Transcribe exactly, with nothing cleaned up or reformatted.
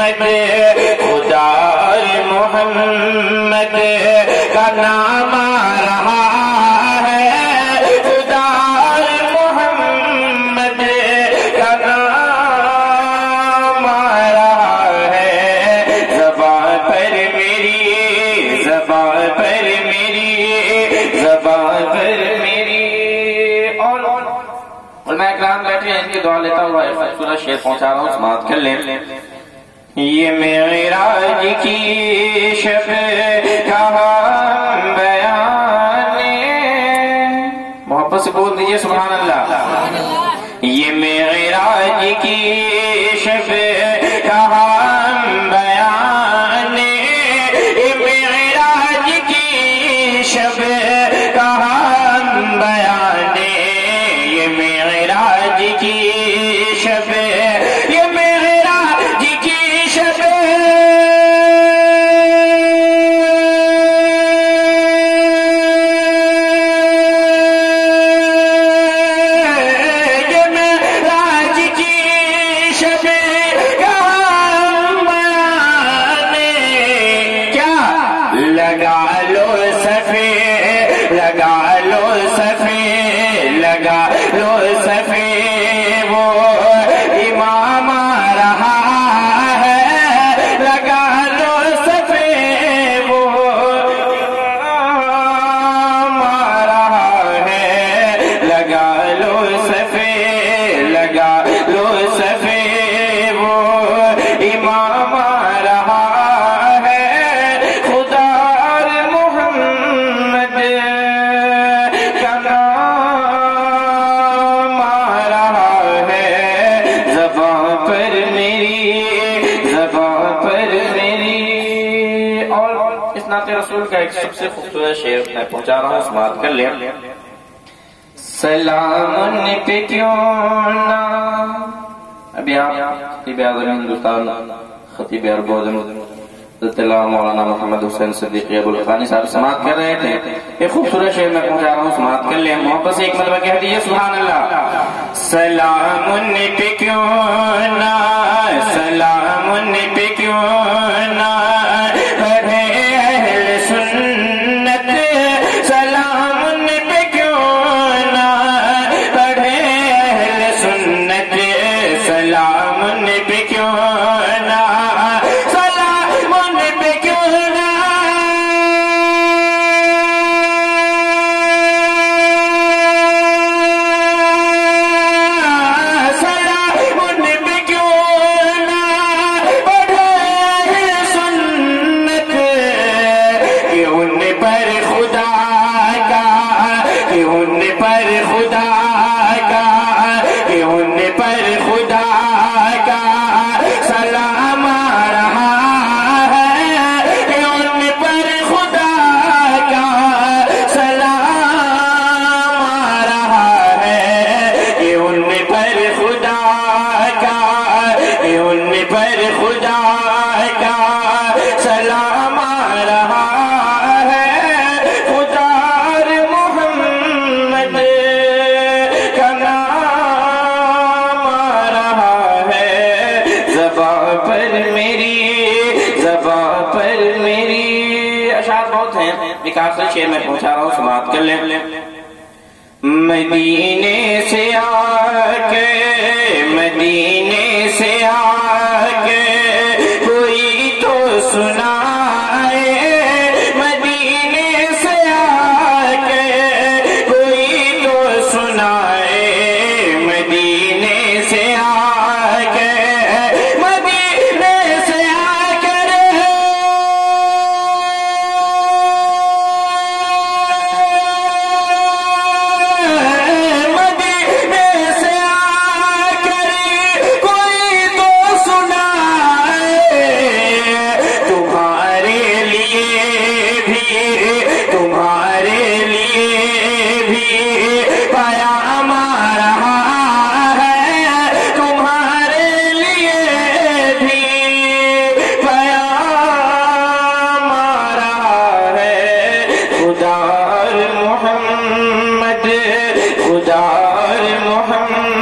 خدا اور محمد کا نام آ رہا ہے، خدا اور محمد کا نام آ رہا ہے، زبان پر میری زبان پر میری زبان پر میری۔ اور علماء اکرام بیٹھے ہیں، ان کی دعا لیتا ہوا ایک خوبصورت شعر پہنچا رہا ہوں، سماعت کر لیں۔ یہ معراج کی شب کا بیان، محبت سے بول دیجئے سبحان اللہ۔ یہ معراج کی شب کا بیان، یہ معراج کی شب کا بیان، یہ معراج کی شب یہ معراج کی شب یہ معراج کی شب کا بیان، کیا لگا لو صفے لگا لو صفے لگا لو صفے وہ امام آ رہا ہے، لگا لو صفے وہ امام آ رہا ہے، لگا لو صفے لگا لو صفے وہ امام آ رہا ہے، خدا اور محمد کا نام آ رہا ہے، زبان پر میری زبان پر میری۔ اور اس نعت رسول کا ایک سب سے خوبصورت شعر میں پہنچا رہا ہوں، سماعت کر لیں۔ سلام ان پہ کیوں نہ، ابھی آپ خطیب اعظم ہندوستان خطیب عرب و عجم حضرت اللہ مولانا محمد حسین صدیقی ابو الخانی صاحب سماعت کر رہے تھے، ایک خوبصورت شعر میں پہنچا رہا ہوں، سماعت کر لیں، محبت سے ایک مرتبہ کہہ دیجئے سبحان اللہ۔ سلام ان پہ کیوں نہ، سلام ان پہ کیوں نہ پڑھے اہل سنت، سلام ان پہ کیوں نہ پڑھے اہل سنت، سلام ان پہ کیوں نہ سلام ان پہ کیوں نہ سلام ان پہ کیوں نہ پڑھے اہل سنت، کہ ان پر خدا کا کہ ان پر خدا کا کہ ان پر خدا کا سلام آ رہا ہے، کہ ان پر خدا کا سلام آ رہا ہے، کہ ان پر خدا کا کہ ان پر خدا کا سلام آ رہا ہے، خدا اور محمد کا نام آ رہا ہے، زبان پر میری زبان پر میری۔ اشعار بہت ہیں، وکاس سے شعر میں پہنچا رہا ہوں، سماعت کر لیں۔ مدینے سے آ کے مدینے سے آ کے کوئی تو سنائے، مدینے سے آ کے کوئی تو سنائے، مدینے سے آ کے مدینے سے آ کر مدینے سے آ کر کوئی تو سنائے، تمہارے لیے بھی تمہارے لیے بھی پیام آ رہا ہے، تمہارے لیے بھی پیام آ رہا ہے، خدا اور محمد خدا اور محمد